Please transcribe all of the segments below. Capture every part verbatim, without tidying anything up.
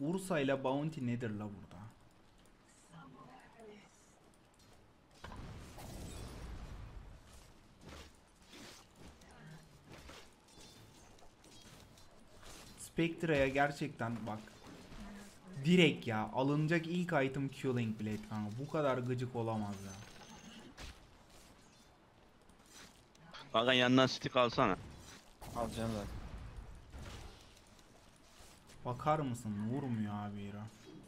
Ursa ile Bounty nedir la burada? Spectre'ya gerçekten bak. Direkt ya alınacak ilk item Killing Blade kanka. Bu kadar gıcık olamaz ya. Kanka yanından stick alsana. Alacağım zaten. Bakar mısın? Vurmuyor abi Hira.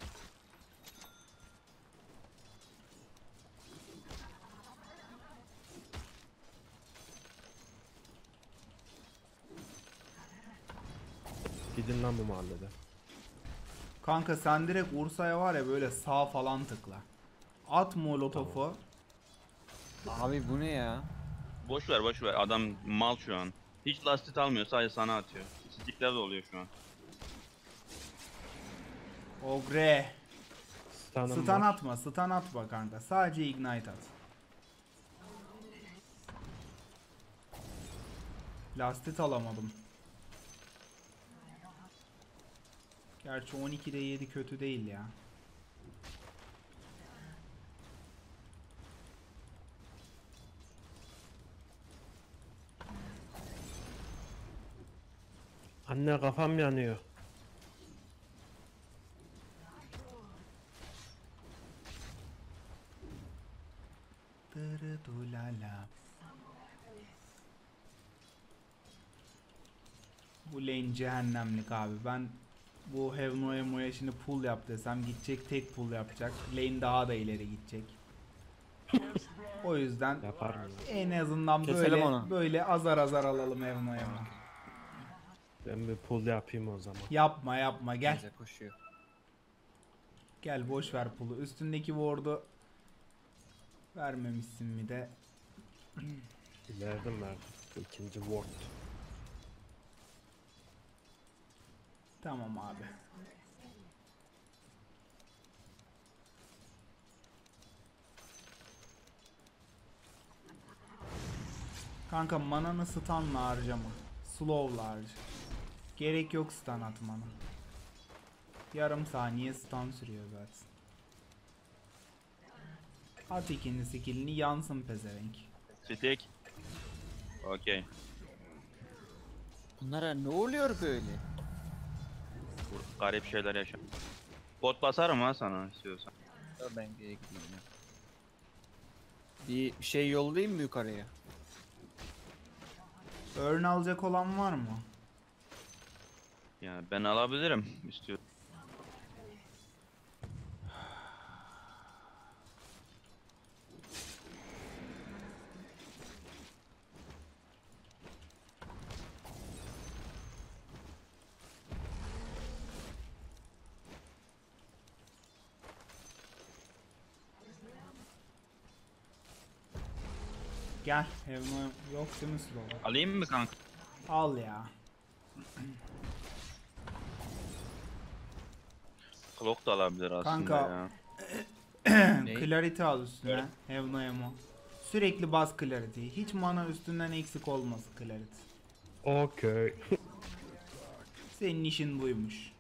Gidin lan bu mahallede. Kanka sen direkt Ursa'ya var ya böyle sağ falan tıkla. At molotofu. Abi bu ne ya? Boş ver boş ver, adam mal şu an. Hiç lastik almıyor, sadece sana atıyor. Stickler de oluyor şu an. Ogre. Stun'ım Stun var. atma, stun atma kanka. Sadece ignite at. Lastit alamadım. Gerçi on ikide yedi kötü değil ya. Anne kafam yanıyor. Dırıdulala. Bu lane cehennemlik abi. Ben bu Heaven Emo'ya şimdi pull yap desem gidecek, tek pull yapacak. Lane daha da ileri gidecek. O yüzden Yapar mı? en azından Keselim böyle onu. böyle azar azar alalım Heaven Emo. Ben bir pull yapayım o zaman. Yapma yapma gel. Bize koşuyor. Gel boş ver pull'u. Üstündeki ward'u vermemişsin mi de. Verdim verdim. İkinci ward. Tamam abi. Kanka mananı stun'la harcama. Slow'la harca. Gerek yok stun atmana. Yarım saniye stun sürüyor zaten. At ikinci skill'ini yansın pezevenk. Stick. Okey. Bunlara ne oluyor böyle? Garip şeyler yaşa. Bot basarım ha sana istiyorsan. Ya ben geri gideyim ya. Bir şey yollayayım mı yukarıya? Earn alacak olan var mı? Yani ben alabilirim istiyorum. Gel. Heaven yok değil mi slow? Alayım mı kanka? Al ya. Clock da alabilir aslında Kanka. ya. Ne? Clarity al üstüne. Heaven Emo. Sürekli bas Clarity. Hiç mana üstünden eksik olmasın Clarity. Okey. Senin işin buymuş.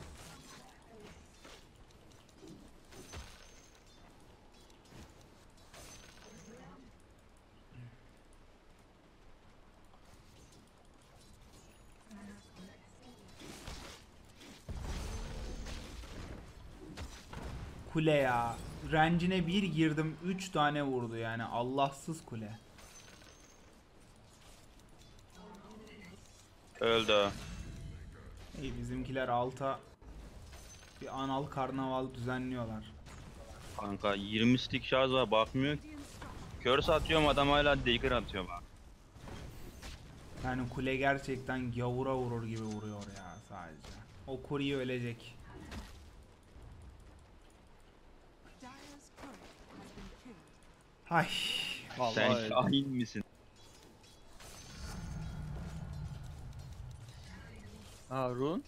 Kule ya. Range'ine bir girdim üç tane vurdu yani Allahsız kule. Öldü. İyi bizimkiler alta bir anal karnaval düzenliyorlar. Kanka yirmi stick şarj var, bakmıyor. Curse atıyorum, adam hala dagger atıyor bak. Yani kule gerçekten gavura vurur gibi vuruyor ya sadece. O Kuri'yi ölecek. Ay. Vallahi Sen öyle. kahin misin? Harun.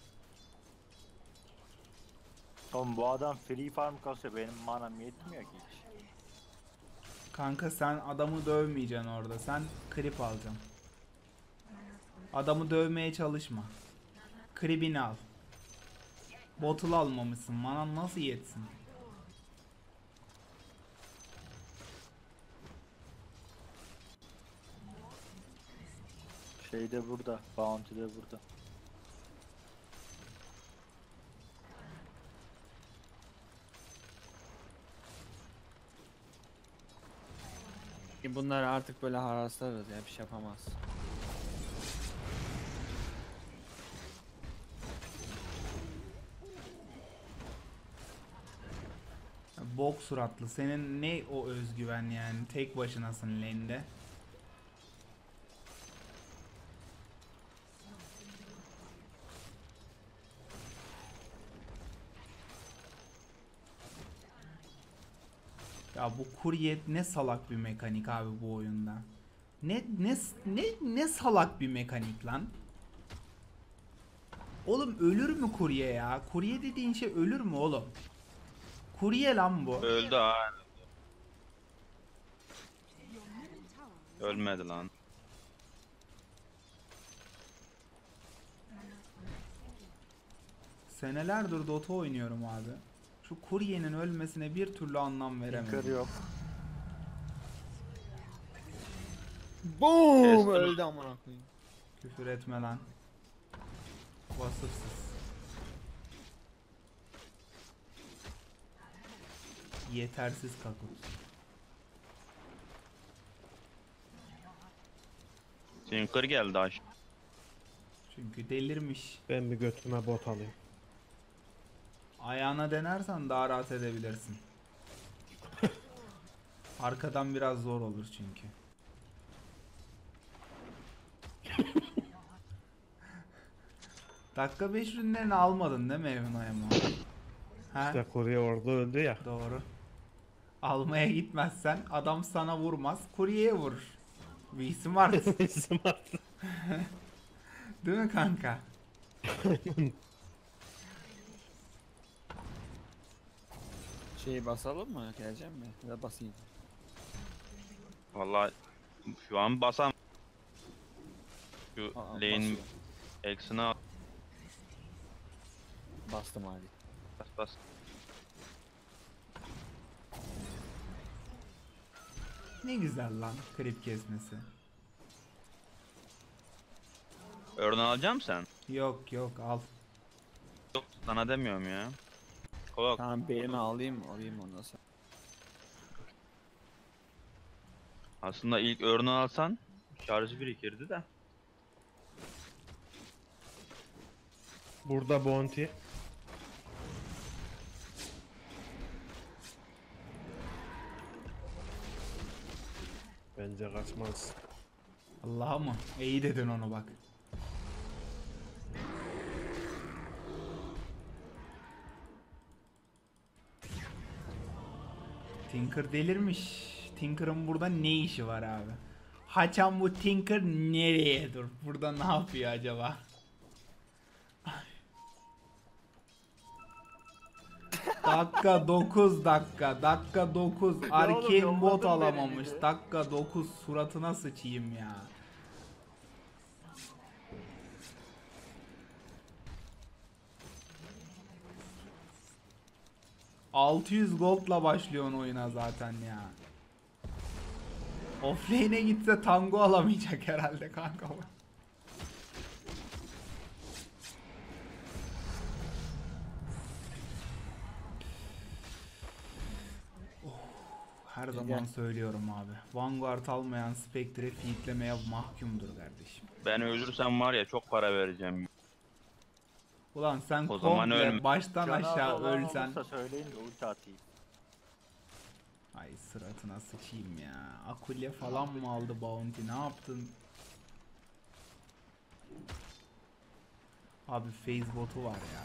Oğlum bu adam free farm kasıyor, benim manam yetmiyor ki hiç. Kanka sen adamı dövmeyeceksin orada. Sen creep alacaksın. Adamı dövmeye çalışma. Creep'ini al. Bottle almamışsın. Manan nasıl yetsin? Şey de burada. Bounty de burada. Ki bunları artık böyle haraslarız ya, bir şey yapamaz. Bok suratlı. Senin ne o özgüven yani? Tek başınasın lane'de. Ya bu kurye ne salak bir mekanik abi bu oyunda. Ne ne ne ne salak bir mekanik lan. Oğlum ölür mü kurye ya? Kurye dediğin şey ölür mü oğlum? Kurye lan bu. Öldü ha. Ölmedi lan. Senelerdir Dota oynuyorum abi. Şu kuryenin ölmesine bir türlü anlam Tinker veremedim. yok. Boom! Kestim. Öldü amına koyayım. Küfür etme lan. Vasıfsız. Yetersiz kakut. Tinker geldi aş. Çünkü delirmiş. Ben bir götüme bot alayım. Ayağına denersen daha rahat edebilirsin. Arkadan biraz zor olur çünkü. Dakika beş ürünlerini almadın değil mi Evin Ayama? Ha? İşte kurye orada öldü ya. Doğru. Almaya gitmezsen adam sana vurmaz, kuryeye vurur. Bir smart. İsim attı. Değil mi kanka? Şeyi basalım mı? Geleceğim mi? Ya da basayım. Vallahi şu an basam. Şu Aa, lane basıyorum. X'ini al. Bastım hadi. Bas bas. Ne güzel lan krip kesmesi. Örneğin alacağım sen. Yok yok al. Yok sana demiyorum ya. Kolak. Tamam beğeni alayım, alayım ondan sonra. Aslında ilk örneği alsan şarjı birikirdi de. Burada bounty. Bence kaçmaz. Allah'a mı? İyi dedin onu bak. Tinker delirmiş. Tinker'ın burada ne işi var abi? Haçan bu Tinker nereye dur? Burada ne yapıyor acaba? Dakika dokuz dakika. Dakika dokuz. Arcane yolladın bot beni alamamış. bir de. Dakika dokuz suratına sıçayım ya. altı yüz gold'la başlıyorsun oyuna zaten ya. Offlane'e gitse tango alamayacak herhalde kanka. Oh, her zaman söylüyorum abi. Vanguard almayan Spectre feedlemeye mahkumdur kardeşim. Ben ölürsem var ya çok para vereceğim. Ulan sen O zaman komple ölme. baştan Canı az aşağı olan ölsen. olursa söyleyin de ulti atayım. Ay sıratına sıçayım ya. Akulya falan mı aldı Bounty? Ne yaptın? Abi phase botu var ya.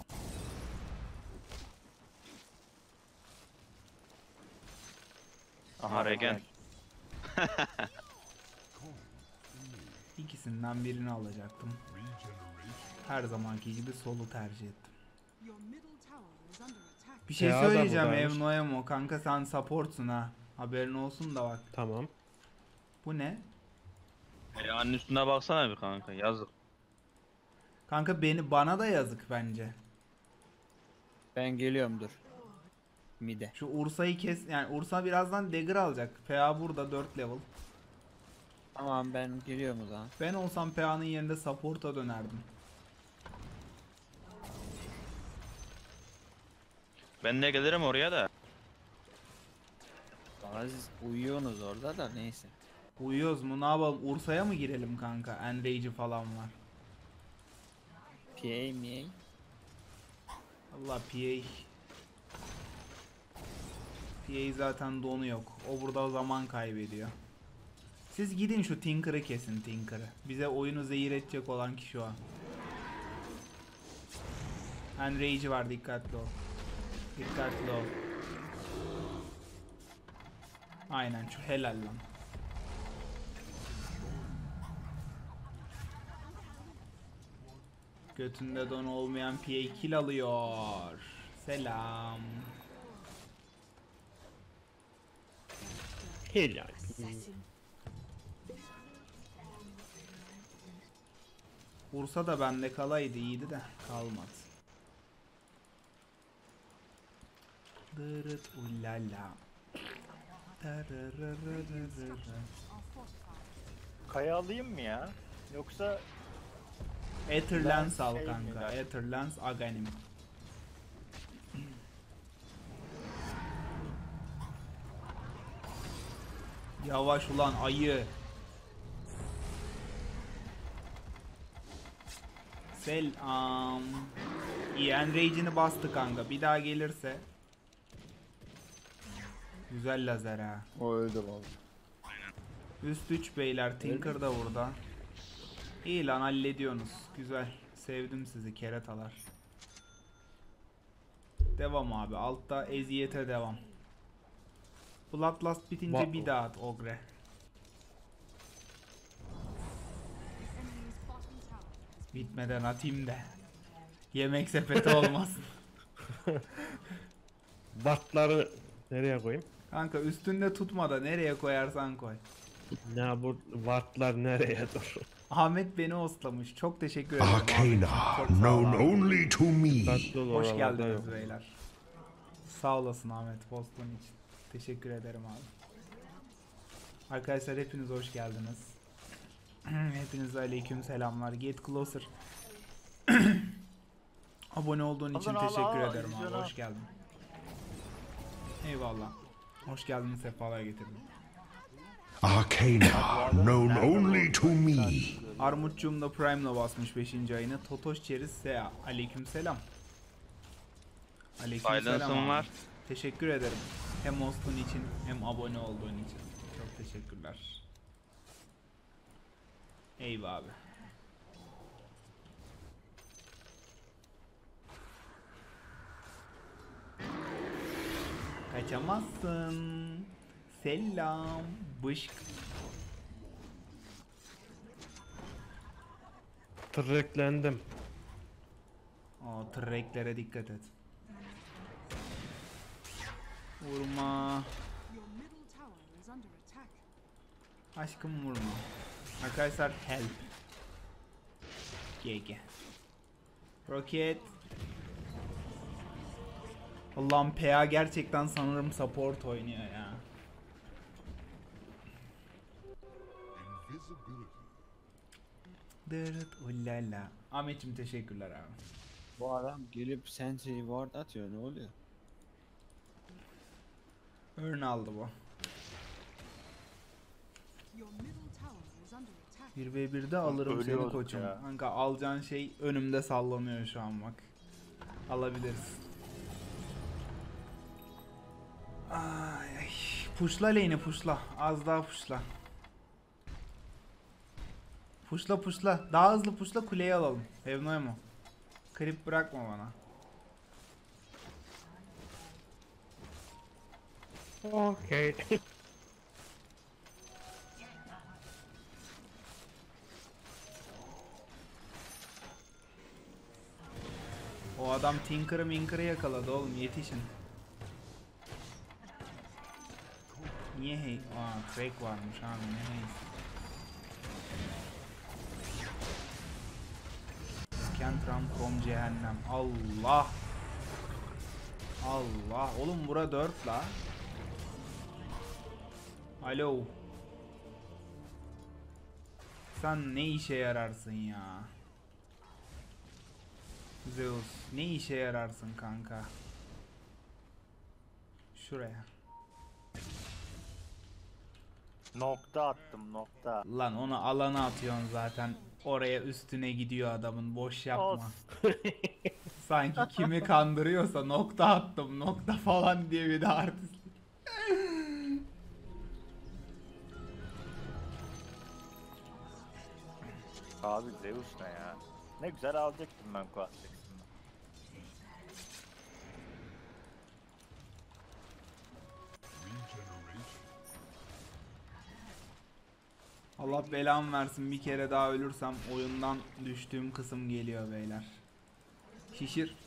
Aha regen. İkisinden birini alacaktım. Her zamanki gibi solu tercih ettim. Bir şey Ya da söyleyeceğim buradaymış. Evnoemo. Kanka sen supportsun ha. Haberin olsun da bak. Tamam. Bu ne? Ayağının üstüne baksana bir kanka yazık. Kanka beni bana da yazık bence. Ben geliyorum dur. Mide. Şu Ursa'yı kes, yani Ursa birazdan dagger alacak. P A burada dört level. Tamam ben geliyorum o zaman. Ben olsam P A'nın yerinde support'a dönerdim. Ben de gelirim oraya da. Valla siz uyuyorsunuz orada da neyse. Uyuyoruz mu, ne yapalım, Ursa'ya mı girelim kanka? Enrage'i falan var. P A M A. Allah P A. P A zaten donu yok. O burada zaman kaybediyor. Siz gidin şu Tinker'ı kesin, Tinker'ı. Bize oyunu zehir edecek olan kişi o. Enrage'i var, dikkatli ol. Dikkatli ol. Aynen, şu helal lan. Götünde don olmayan P A kill alıyor. Selam. Helal. Ursa da bende kalaydı, iyiydi de kalmadı. Dırıt ulala. Tarararararara. Kaya alayım mı ya? Yoksa Aetherlance al şey mi kanka. lan? Aetherlance Aghanim. Yavaş ulan ayı. Selam. İyi, Enrage'ini bastı kanka. Bir daha gelirse. Güzel lazer ha. O öldü valla. Üst üç beyler. Tinker da burada. İyi lan, hallediyorsunuz. Güzel. Sevdim sizi keratalar. Devam abi. Altta eziyete devam. Bloodlust bitince Va- bir daha at Ogre. Bitmeden atayım da. Yemek sepeti olmasın. Wattları nereye koyayım? Kanka üstünde tutma da nereye koyarsan koy. Ya bu wattlar nereye dur? Ahmet beni ostlamış. Çok teşekkür ederim. Ahmetciğim. Arcana, Çok sağ ol known abi. only to me. Tatlı ol, Hoş oralarda geldiniz yok. beyler. Sağ olasın Ahmet postun için. Teşekkür ederim abi. Arkadaşlar hepiniz hoş geldiniz. Hepinize aleyküm selamlar. Get closer. Abone olduğun için Alın, al, teşekkür al, ederim abi. vizyona. Hoş geldin. Eyvallah. Hoş geldin, sefalar getirdin. Arcana, known only to me. Armutçuğum da Prime'la basmış beşinci ayını. Totoş Çeriz Sea. Aleyküm selam. Aleyküm Silence'ım selam abi. var. Teşekkür ederim. Hem hostun için hem abone olduğun için. Çok teşekkürler. Eyvah abi. Kaçamazsın. Selam. Bışk. Tırreklendim. O treklere dikkat et. Vurma. Your middle tower is under attack. Aşkım vurma. Arkadaşlar help. G G. Roket. Allah'ım, P A gerçekten sanırım support oynuyor ya. Dırıt ullala. Ahmetciğim teşekkürler abi. Bu adam gelip sentry ward atıyor, ne oluyor? Ön aldı bu. Your middle tower is under attack. bir ve birde alırım seni Ölüyorduk koçum. ya. Kanka alacağın şey önümde sallanıyor şu an bak. Alabiliriz. Ay, ay. Puşla lane'i puşla. Az daha puşla. Puşla puşla. Daha hızlı puşla, kuleyi alalım. Evnoy mu? Krip bırakma bana. Okey. O adam Tinker'ı Minker'ı yakaladı oğlum, yetişin. Niye hey? Aa, track varmış abi, ne hey? Scantram from cehennem. Allah! Allah oğlum bura dört la. Alo. Sen ne işe yararsın ya? Zeus ne işe yararsın kanka? Şuraya. Nokta attım nokta. Lan onu alana atıyorsun zaten. Oraya üstüne gidiyor adamın. Boş yapma. Olsun. Sanki kimi kandırıyorsa nokta attım nokta falan diye bir de artistlik. Abi Zeus ne ya? Ne güzel alacaktım ben Quatrix'ini. Allah belamı versin, bir kere daha ölürsem oyundan düştüğüm kısım geliyor beyler. Şişir.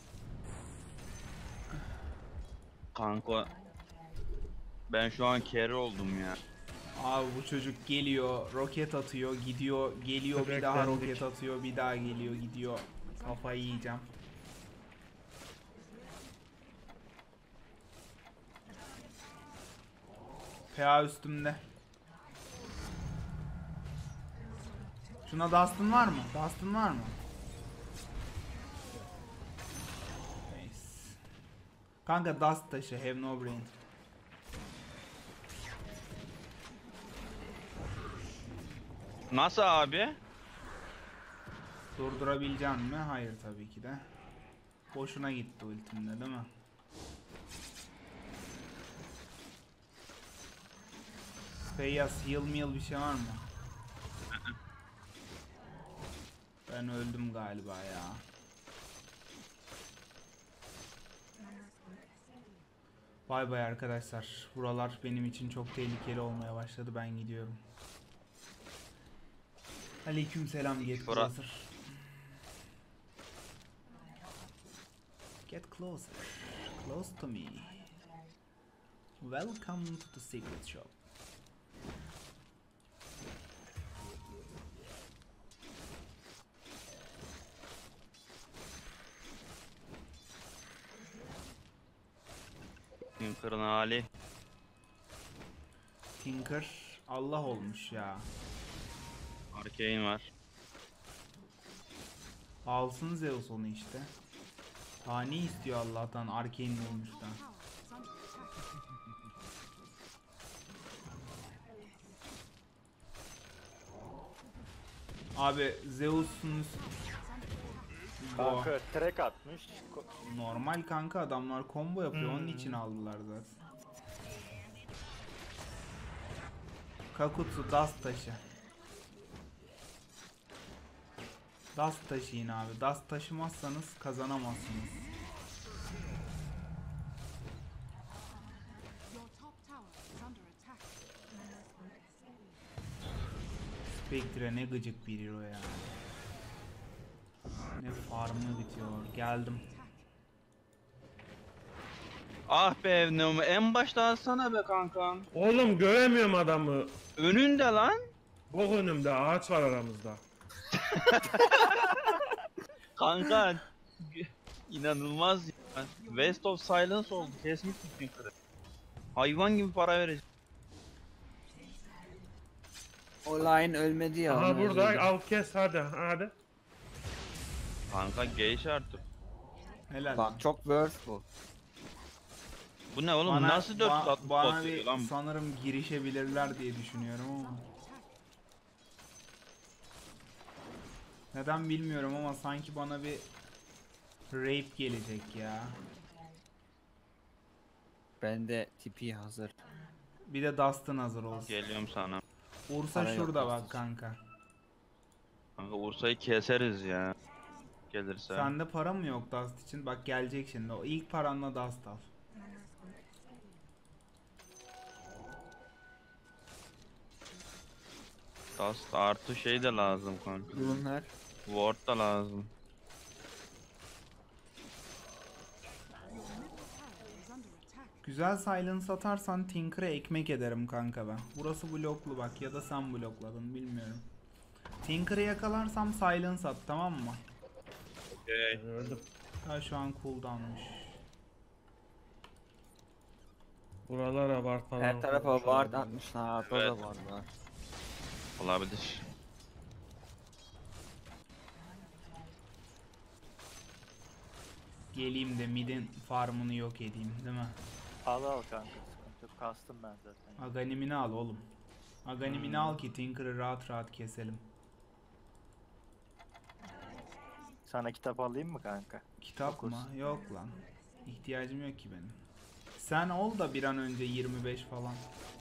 Kanka ben şu an carry oldum ya. Abi bu çocuk geliyor, roket atıyor, gidiyor, geliyor, bir daha Beklendik. roket atıyor, bir daha geliyor, gidiyor. Kafayı yiyeceğim. P A üstümde. Şuna Dust'ın var mı? Dust'ın var mı? Neyse. Kanka Dust taşı, have no brain. Nasıl abi? Durdurabileceğim mi? Hayır tabii ki de. Boşuna gitti ultimde değil mi? Feyyaz heal meal bir şey var mı? Ben öldüm galiba ya. Bay bay arkadaşlar. Buralar benim için çok tehlikeli olmaya başladı. Ben gidiyorum. Aleykümselam Get Bura- Closer. Get closer. Close to me. Welcome to the secret shop. Tinker'ın hali. Tinker Allah olmuş ya. Arcane var. Alsın Zeus onu işte. Daha ne istiyor Allah'tan Arcane olmuş da. Abi Zeus'un Kanka track atmış. Ko- normal kanka, adamlar combo yapıyor, onun için aldılar zaten. Kakutsu Dust taşı. Dust taşıyın abi. Dust taşımazsanız kazanamazsınız. Your top tower is under attack. Spectre ne gıcık bir hero ya. Ne farmı bitiyor. Geldim. Ah be Evnum, en başta alsana be kankam. Oğlum göremiyorum adamı. Önünde lan. Bok önümde ağaç var aramızda. Kanka inanılmaz ya. Waste of Silence oldu. Kesmişsin Tinker'ı. Hayvan gibi para verecek. O line ölmedi ya. Aha onu burada öldürdüm. al kes hadi hadi. Kanka geç artık. Helal. Bak çok worth bu. Bu ne oğlum? Bana- Nasıl dört ba- atlı bana bot bir veriyor lan? bu? sanırım girişebilirler diye düşünüyorum ama. Neden bilmiyorum ama sanki bana bir rape gelecek ya. Bende tipi hazır. Bir de Dust'ın hazır olsun. Geliyorum sana. Ursa Para yok şurada bak Dust'ın. kanka. Kanka Ursa'yı keseriz ya. Gelirse. Sende para mı yok Dust için? Bak gelecek şimdi. O ilk paranla Dust al. Dust artı şey de lazım kanka. Bunlar Ward da lazım. Tower is under attack. Güzel silence atarsan Tinker'e ekmek ederim kanka ben. Burası bloklu bak, ya da sen blokladın bilmiyorum. Tinker'ı yakalarsam silence at, tamam mı? Okay. Ben öldüm. Ha şu an cooldownmuş. Buralara var falan. Her tarafa koymuşlar ward ya. atmışlar. Arada Evet. da ward var. Olabilir. Geleyim de midin farmını yok edeyim değil mi? Al al kanka, sıkıntı yok. Kastım ben zaten. Aganimini al oğlum. Aganimini al ki Tinker'ı rahat rahat keselim. Sana kitap alayım mı kanka? Kitap Dokuz. mı? Yok lan. İhtiyacım yok ki benim. Sen ol da bir an önce yirmi beş falan.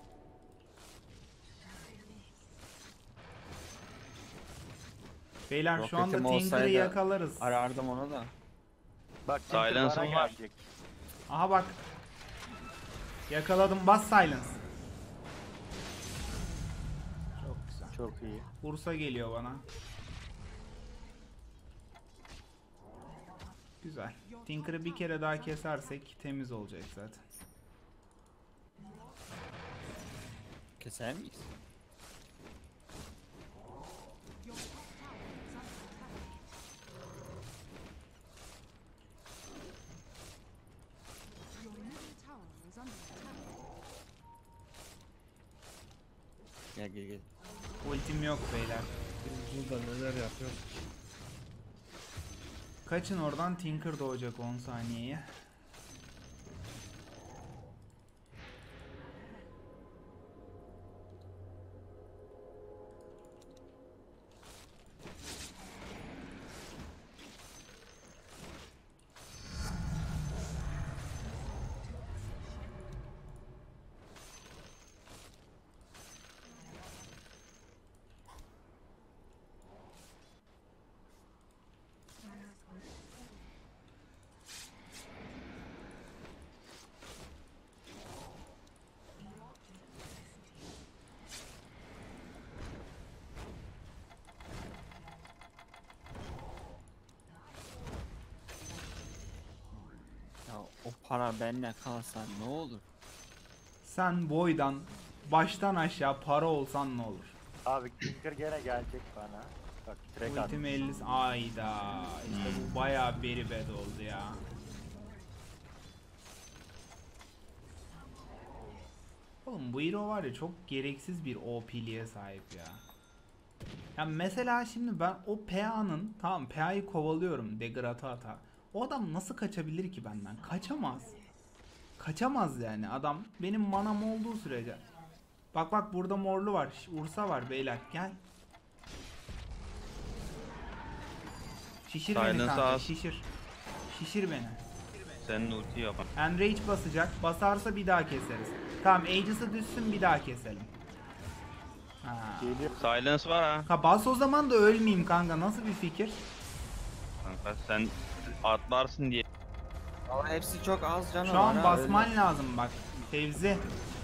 Beyler şu anda Roketim Tinker'ı olsaydı yakalarız. Arardım onu da. Bak Tinker Silence'ım bana var. gelecek. Aha bak. Yakaladım. Bas silence. Çok güzel. Çok iyi. Bursa geliyor bana. Güzel. Tinker'ı bir kere daha kesersek temiz olacak zaten. Keser miyiz? Your top tower is under attack. Gel gel gel. Ultim yok beyler. Biz burada neler yapıyoruz? Kaçın oradan, Tinker doğacak on saniyeye. Ya o para benimle kalsa ne olur? Sen boydan baştan aşağı para olsan ne olur? Abi Tinker gene gelecek bana. Bak direkt at. Ultim elli. Ayda. İşte bu bayağı beri bad oldu ya. Oğlum bu hero var ya, çok gereksiz bir O P'liğe sahip ya. Ya mesela şimdi ben o P A'nın, tamam P A'yı kovalıyorum Degrad'a ata. O adam nasıl kaçabilir ki benden? Kaçamaz. Kaçamaz yani adam benim manam olduğu sürece. Bak bak burada morlu var. Ş- Ursa var beyler, gel. Şişir beni Silence kanka, az. şişir. Şişir beni. Senin ulti yapan. Enrage basacak. Basarsa bir daha keseriz. Tamam, Aegis'ı düşsün, bir daha keselim. Ha. Geliyor. Silence var ha. Ha bas o zaman da ölmeyeyim kanka. Nasıl bir fikir? Kanka sen atlarsın diye. Ama hepsi çok az canı Şu var an ha, basman öyle. lazım bak. Fevzi.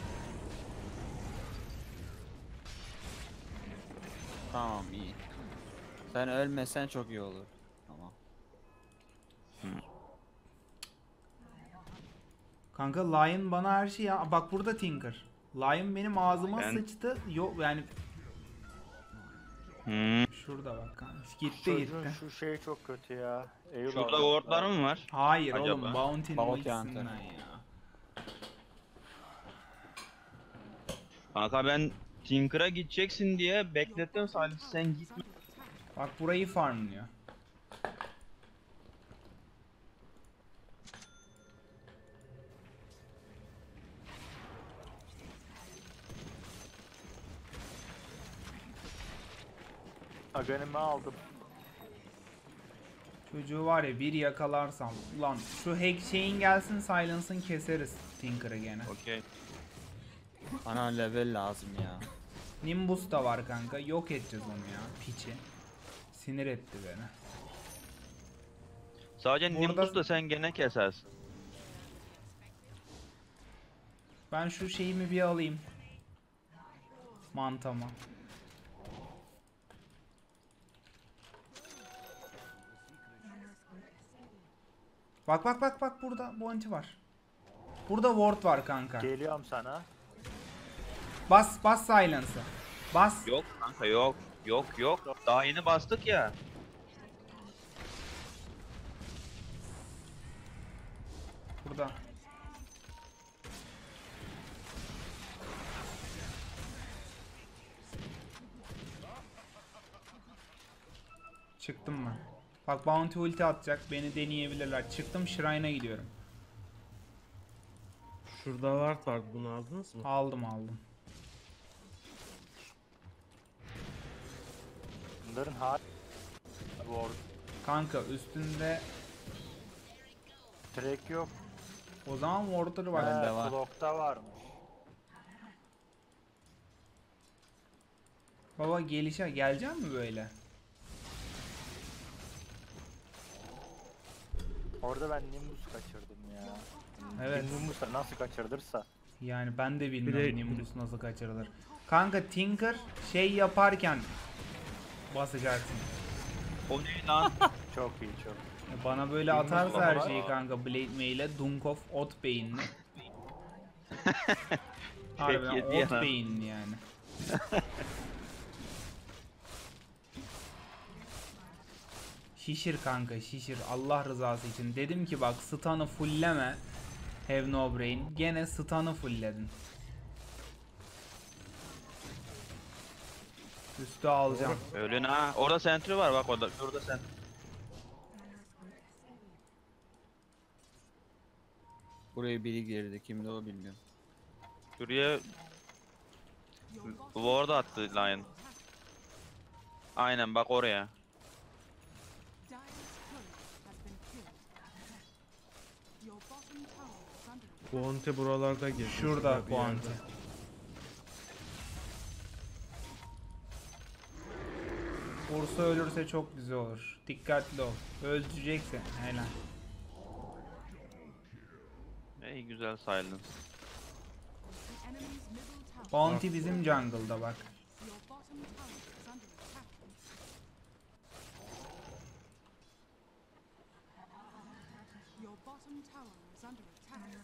Tamam iyi. Sen ölmesen çok iyi olur. Tamam. Kanka Lion bana her şeyi ya. Bak burada Tinker. Lion benim ağzıma Ben- sıçtı. Yok yani Hmm. şurada bak kanka. Gitti Çocuğun gitti. şu şey çok kötü ya. Eyvallah. Şurada wardlar mı var? Hayır Acaba? oğlum, Bounty'nin Bounty ultisinden Hunter. ya. Kanka ben Tinker'a gideceksin diye beklettim Silence, sen gitme. Bak burayı farmlıyor. Aganimi aldım. Çocuğu var ya bir yakalarsam. Ulan şu hack şeyin gelsin, Silence'ın keseriz Tinker'ı gene. Okey. Bana level lazım ya. Nimbus da var kanka. Yok edeceğiz onu ya. Piçi. Sinir etti beni. Sadece Burada- Nimbus da sen gene kesersin. Ben şu şeyimi bir alayım. Mantama. Bak bak bak bak, burada bounty var. Burada ward var kanka. Geliyorum sana. Bas bas silence'ı. Bas. Yok kanka yok. Yok yok. Daha yeni bastık ya. Burada. Çıktım ben. Bak Bounty ulti atacak. Beni deneyebilirler. Çıktım Shrine'a gidiyorum. Şurada ward var. Bunu aldınız mı? Aldım aldım. Bunların har... Ward Kanka üstünde track yok. o zaman Warder var. Bende He, var. Clock'ta varmış. Baba gelişe gelecek mi böyle? Orada ben Nimbus kaçırdım ya. Evet. Nimbus'u nasıl kaçırdırsa. Yani ben de bilmiyorum Bir de- Nimbus nasıl kaçırılır. Kanka Tinker şey yaparken basacaksın. O ne lan? Çok iyi çok. Bana böyle Nimbus atarsa var her ama- şeyi kanka Blade Mail'e Dunkov ot beyinli. Harbiden yedi ot ya. beyinli yani. Şişir kanka şişir Allah rızası için. Dedim ki bak stun'ı fullleme. Have no brain. Gene stun'ı fullledin. Üstü alacağım. Öyle ha. Orada sentry var bak orada. Şurada sentry. Buraya biri girdi. Kimdi o bilmiyorum. Şuraya Your bottom ward attı Lion. Aynen bak oraya. Dire's turret has been killed. Your bottom tower is under attack. Bounty buralarda geziyor. Şurada bir Bounty. yerde. Ursa ölürse çok güzel olur. Dikkatli ol. Öldüreceksin. Helal. Ey güzel silence. The enemy's middle tower. Bounty bizim jungle'da bak. Your bottom tower is under attack. Your bottom tower is under attack.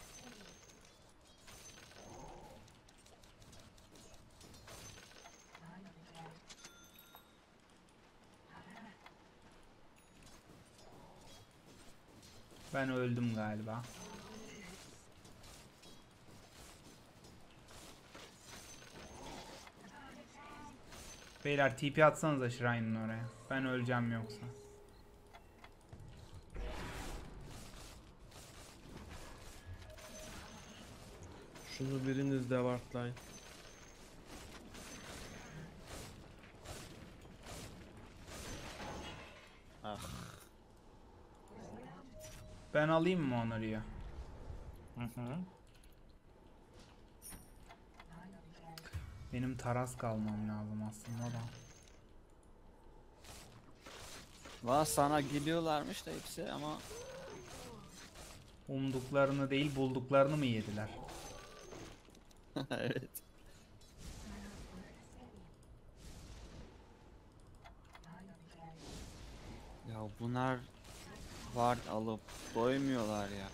Ben öldüm galiba. Beyler T P atsanıza Shrine'ın oraya. Ben öleceğim yoksa. Şunu biriniz de wardlayın. Ben alayım mı onu Rio? Hı hı. Benim taras kalmam lazım aslında da. Valla sana geliyorlarmış da hepsi ama Umduklarını değil bulduklarını mı yediler? evet. Ya bunlar ward alıp doymuyorlar ya.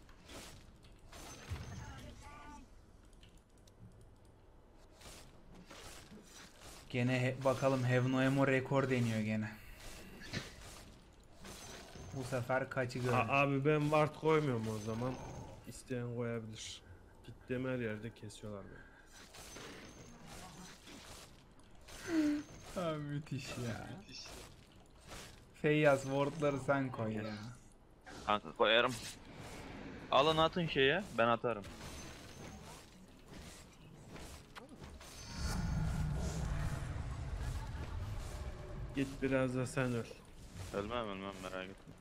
Gene he- bakalım Have No Emo rekor deniyor gene. Bu sefer kaçı A- gördük? abi ben ward koymuyorum o zaman. İsteyen koyabilir. Gittiğim her yerde kesiyorlar beni. Ha, müthiş ya. Feyyaz wardları sen koy ya. Kanka koyarım. Alın atın şeye ben atarım. Git biraz da sen öl. Ölmem ölmem merak etme.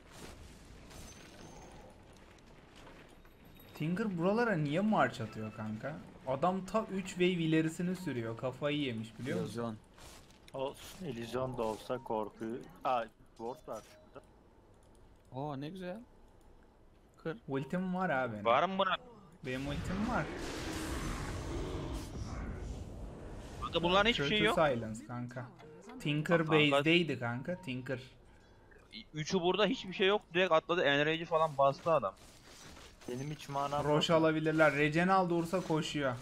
Tinker buralara niye march atıyor kanka? Adam ta üç wave ilerisini sürüyor. Kafayı yemiş biliyor musun? Illüzyon. Olsun. İllüzyon da olsa korkuyu... Aa, ward var şurada. Oo ne güzel. Kır. Ultim var abi benim. Var mı buna? Benim ultim var. Kanka bunların hiçbir Kötü şey yok. silence kanka. Tinker Kanka- base'deydi kanka. Tinker. Üçü burada hiçbir şey yok. Direkt atladı enrage'i falan bastı adam. Benim hiç manam Roş yok. alabilirler. Regenal da Ursa koşuyor.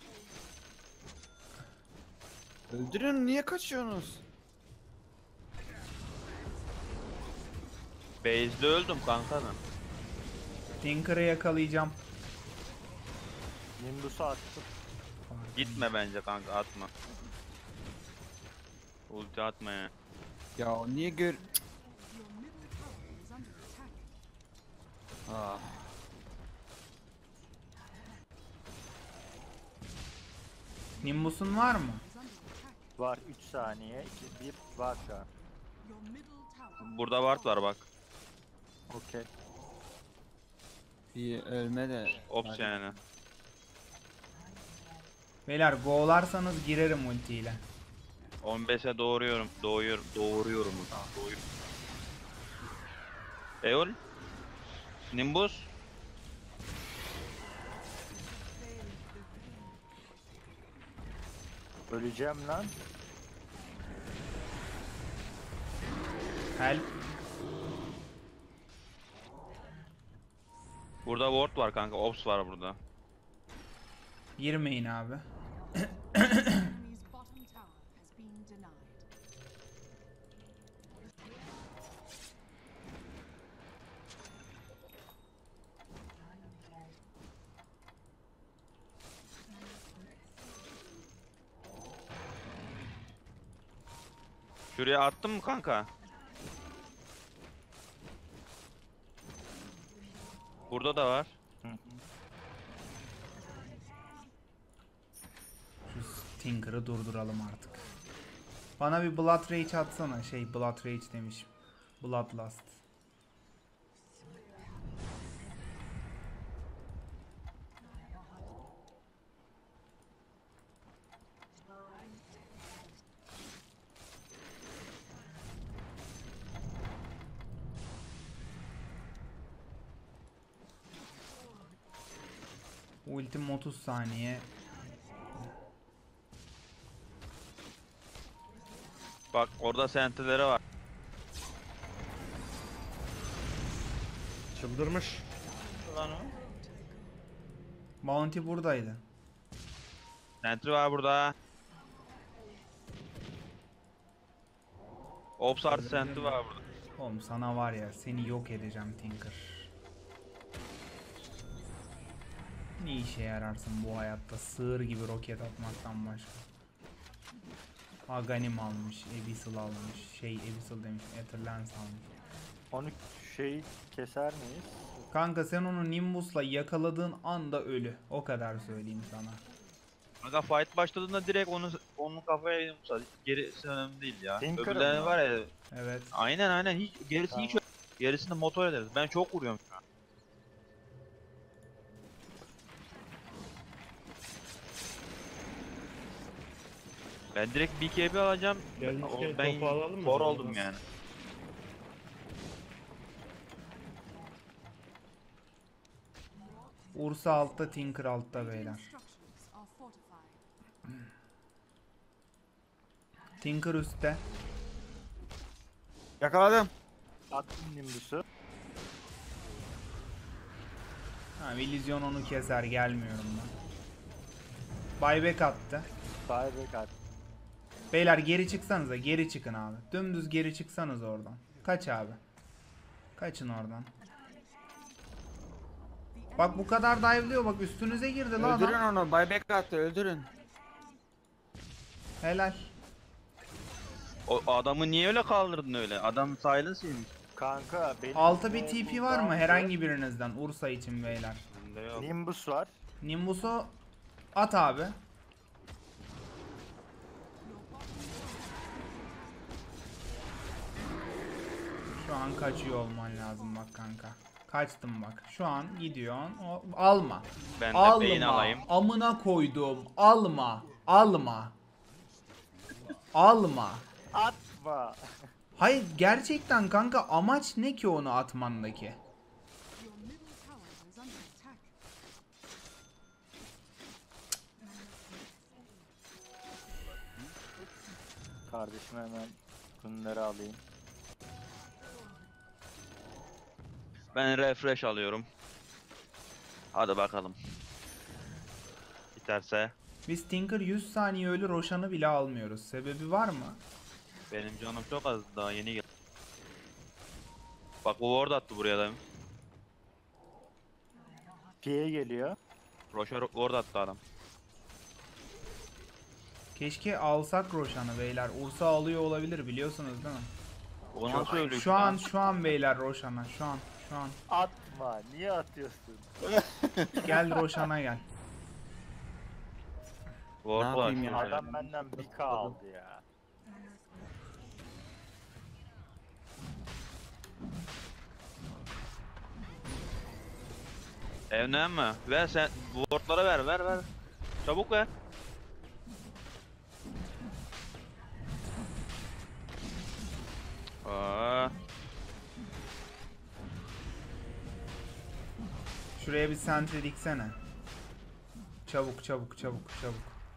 Öldürün niye kaçıyorsunuz? Base'de öldüm kanka ben. Tinker'ı yakalayacağım. Nimbus'u attım. Gitme bence kanka atma. Ulti atma ya. Ya o niye gör... Your middle tower is under attack. Ah. Nimbus'un var mı? Is under attack. Var üç saniye. iki bir var şu an. Your middle tower. Burada ward var bak. Okey. İyi ölme de. Ops Hadi. yani. Beyler go'larsanız girerim ultiyle. on beşe doğuruyorum. Doğuyorum. Doğuruyorum. Doğuyorum. Eol. Nimbus. Öleceğim lan. Help. Burada ward var kanka. Ops var burada. Girmeyin abi. Enemy's bottom tower has been denied. Şuraya attın mı kanka? Burada da var. Şu Tinker'ı durduralım artık. Bana bir Blood Rage atsana. Şey Blood Rage demişim. Bloodlust. Ultim otuz saniye. Bak orada sentileri var. Çıldırmış. Lan o. Bounty buradaydı. Sentry var burada. Ops artı sentry var burada. Oğlum sana var ya seni yok edeceğim Tinker. Ne işe yararsın bu hayatta sığır gibi roket atmaktan başka. Aghanim almış, Abyssal almış, şey Abyssal demiş, Etherlance almış. Onu şeyi keser miyiz? Kanka sen onu Nimbus'la yakaladığın anda ölü. O kadar söyleyeyim sana. Kanka fight başladığında direkt onu onun kafaya yumsa. Gerisi önemli değil ya. Tinker'ın Öbürleri mı? var ya. Evet. Aynen aynen hiç gerisi hiç Tamam. gerisini motor ederiz. Ben çok vuruyorum şu an. Ben direkt B K B alacağım. Gelmişken O- ben topu alalım mı? kor oldum yani. Ursa altta, Tinker altta beyler. Structures are fortified. Tinker üstte. Yakaladım. Attım Nimbus'u. Ha, Villizyon onu keser, gelmiyorum ben. Buyback attı. Buyback at. Beyler geri çıksanıza, geri çıkın abi. Dümdüz geri çıksanız oradan. Kaç abi. Kaçın oradan. Bak bu kadar dive'lıyor, bak üstünüze girdi lan Öldürün adam. onu. Buyback attı. Öldürün. Helal. O adamı niye öyle kaldırdın öyle? Adam silence yemiş. Kanka benim Altta bir de T P bu var mı bandı- herhangi birinizden Ursa için beyler? Bende yok. Nimbus var. Nimbus'u at abi. Şu an kaçıyor olman lazım bak kanka. Kaçtım bak. Şu an gidiyorsun. O, alma. Ben de beyin Alma. alayım. Amına koydum. Alma. Alma. Alma. Atma. Hayır gerçekten kanka amaç ne ki onu atmandaki? Your middle tower is under attack. Kardeşim hemen bunları alayım. Ben refresh alıyorum. Hadi bakalım. Biterse Biz Tinker yüz saniye ölü Roshan'ı bile almıyoruz. Sebebi var mı? benim canım çok az daha yeni geldi. Bak bu ward attı buraya da. Pi'ye geliyor. Roşa ward attı adam. Keşke alsak Roshan'ı beyler. Ursa alıyor olabilir biliyorsunuz değil mi? O nasıl ölüyor? Şu an şu an beyler Roşan'a şu an şu an. Atma. Niye atıyorsun? Gel Roşan'a gel. Ward Ne var. yapayım ya? şöyle. Adam benden bir K aldı ya. Evlenme. Ver sen wardlara ver ver ver. Çabuk ver. Aa, Şuraya bir sentry diksene. Çabuk çabuk çabuk çabuk.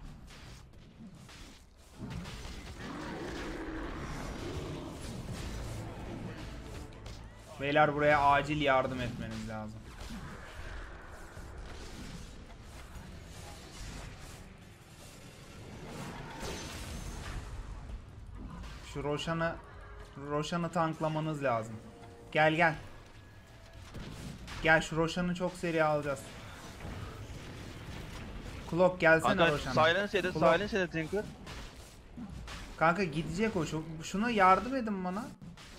Beyler buraya acil yardım etmeniz lazım. Şu Roşan'ı Roşan'ı tanklamanız lazım. Gel gel. Gel şu Roşan'ı çok seri alacağız. Clock gelsene kanka Roşan'a. silence edin, Ulan. silence edin Tinker. Kanka gidecek o. Şu- Şuna yardım edin bana.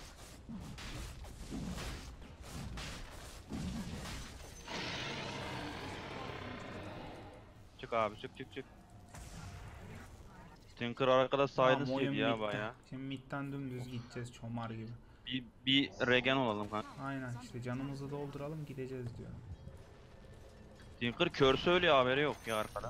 Çık abi çık çık çık. Tinker arkada Tamam, silence oyun yedi ya bitti. baya. Şimdi midden dümdüz gideceğiz çomar gibi. Bir, bir regen olalım kanka. Aynen işte canımızı dolduralım gideceğiz diyorum. Tinker kör söylüyor, haberi yok ya arkada.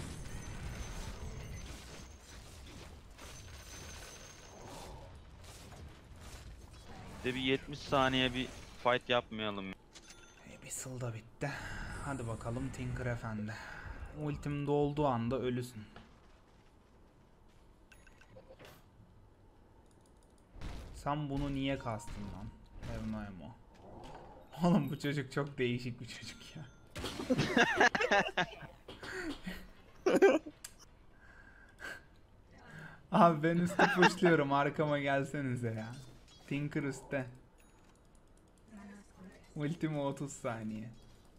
Bir de bir yetmiş saniye bir fight yapmayalım. E, Whistle da bitti. Hadi bakalım Tinker efendi. Ultim dolduğu anda ölüsün. Sen bunu niye kastın lan? Evno emo. Oğlum bu çocuk çok değişik bir çocuk ya. Abi ben üstü pushluyorum, arkama gelsenize ya. Tinker üstte. Ultimi otuz saniye.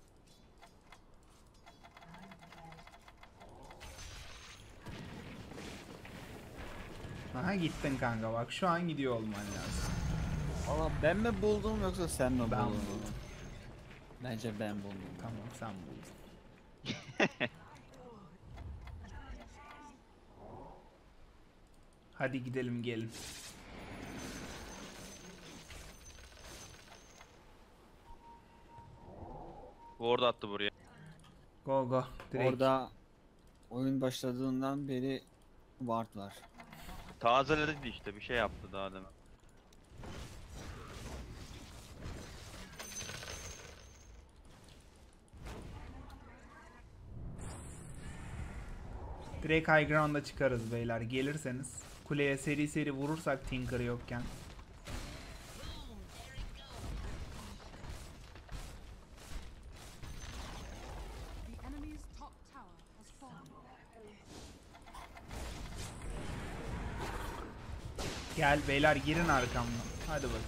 Aha gittin kanka, bak şu an gidiyor olman lazım. Valla ben mi buldum yoksa sen mi Ben buldun? buldum. Bence ben buldum. Tamam sen buldun. Hadi gidelim gelin. Ward attı buraya. Go go direkt. Orada oyun başladığından beri ward var. Tazeledi işte, bir şey yaptı daha demin. Direkt high ground'a çıkarız beyler gelirseniz. Kuleye seri seri vurursak Tinker yokken. The enemy's top tower has fallen. Gel beyler girin arkamdan. Hadi bakayım.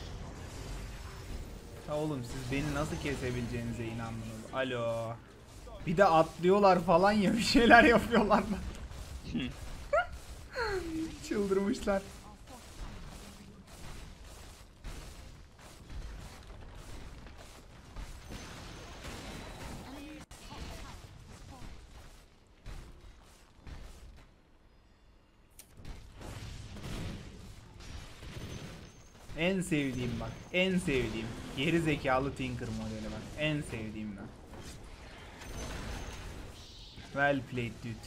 Ya oğlum siz beni nasıl kesebileceğinize inandınız. Alo. Bir de atlıyorlar falan ya, bir şeyler yapıyorlar da. Çıldırmışlar. En sevdiğim bak. En sevdiğim. Geri zekalı Tinker modeli bak. En sevdiğimden. Well played dude.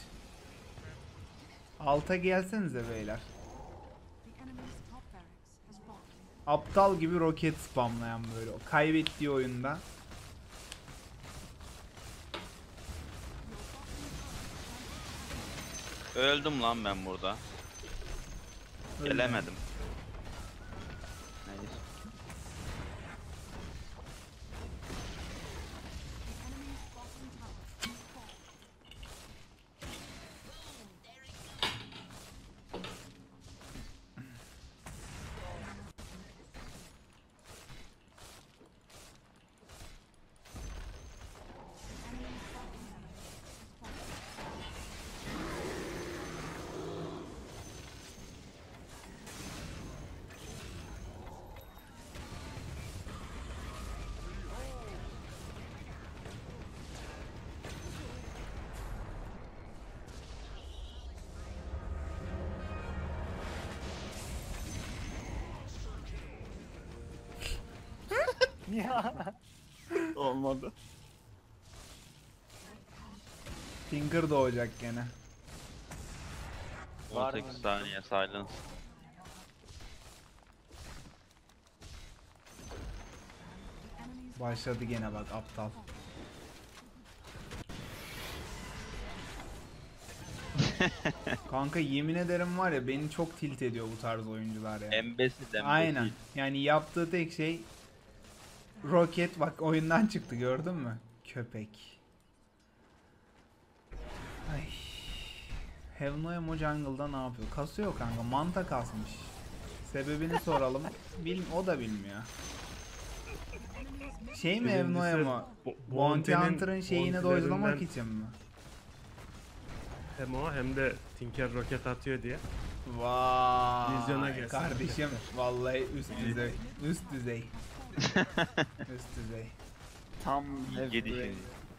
Alta gelsenize beyler. The enemy's top barracks has fallen. Aptal gibi roket spamlayan böyle. O kaybettiği oyunda. Öldüm lan ben burada. Öyle. Gelemedim. Neyse. The enemy's bottom tower has fallen. Ya. Olmadı. Tinker doğacak gene. Var on sekiz mı? saniye silence. Enemies Başladı gene bak aptal. Kanka yemin ederim var ya beni çok tilt ediyor bu tarz oyuncular ya. Embesil embesil. Aynen. Yani yaptığı tek şey roket bak oyundan çıktı gördün mü? Köpek. Ay. Heaven o jungle'da ne yapıyor? Kasıyor kanka. Manta kasmış. Sebebini soralım. Bil o da bilmiyor. Şey mi Heaven Birincisi, mu? Bo- Bounty Bounty'nin Hunter'ın şeyini dojlamak bounty'lerinden için mi? Hem o hem de Tinker roket atıyor diye. Vizyona Vay gelsin. kardeşim vallahi üst düzey. Üst düzey. Üst düzey. Tam Yedi hep- şimdi.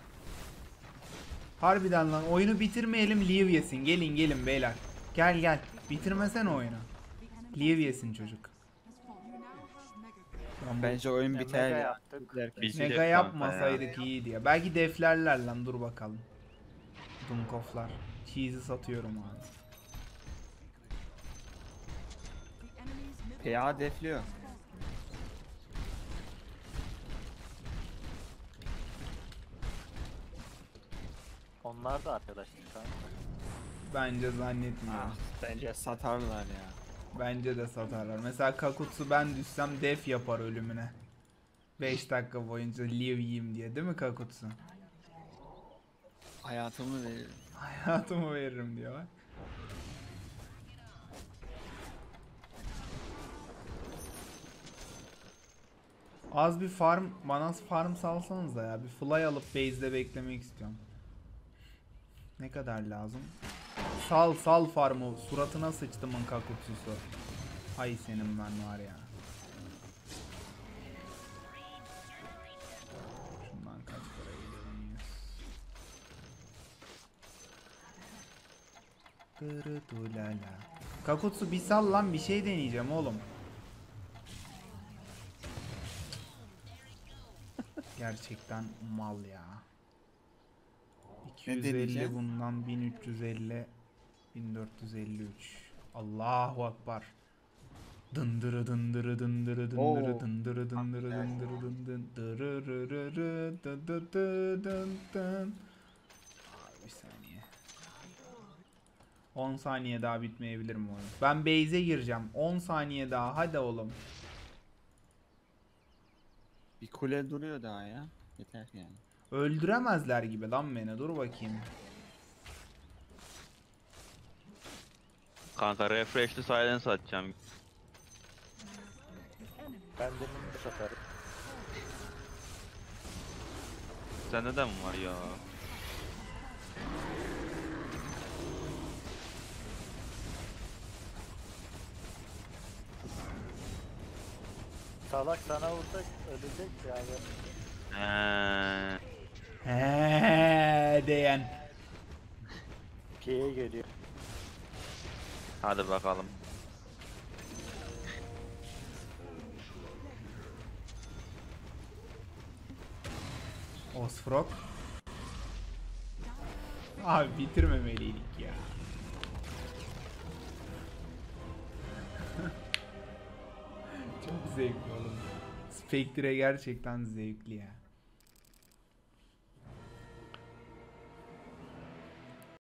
Harbiden lan oyunu bitirmeyelim Liv yesin. Gelin gelin beyler. Gel gel. Bitirmesene oyunu. Liv yesin çocuk. Lan bu Bence oyun Ya biter mega ya. yaptık. Biterken. Biz- mega Bitecek kanka yapmasaydık iyiydi ya. Belki deflerler lan dur bakalım. Dunkoflar. Cheese'i satıyorum abi. P A defliyor. Onlar da arkadaşlar kanka. Bence zannetmiyorum. Ah, bence satarlar ya. Bence de satarlar. Mesela Kakutsu ben düşsem def yapar ölümüne. beş dakika boyunca Liv yiyeyim diye değil mi Kakutsu? Hayatımı veririm. Hayatımı veririm diyor bak. Az bir farm, bana farm salsanız da ya. Bir fly alıp base'de beklemek istiyorum. Ne kadar lazım? Sal sal farmı. Suratına sıçtımın Kakutsu'su. Hay senin ben var ya. Şundan kaç para geliyor? Dırıdulala. Kakutsu bir sal lan bir şey deneyeceğim oğlum. Gerçekten mal ya. iki yüz elli deneyeceksin? bundan bin üç yüz elli bin dört yüz elli üç. Allahu akbar. Dındırı dındırı dındırı dındırı Oo. dındırı dındırı dındırı dındırı dırırırırı dı dı dı dın dın. Abi bir saniye. on saniye daha bitmeyebilir mi oyun? Ben base'e gireceğim. on saniye daha hadi oğlum. Bir kule duruyor daha ya. Yeter yani. Öldüremezler gibi lan beni. Dur bakayım. Kanka refreshli silence atacağım. Ben de bunu satarım. Sende de mi var ya? Salak sana vursak ölecek ya. Eee. Heee diyen. P'ye geliyor. Hadi bakalım. Osfrog. Abi bitirmemeliydik ya. Çok zevkli oğlum. Spectre gerçekten zevkli ya.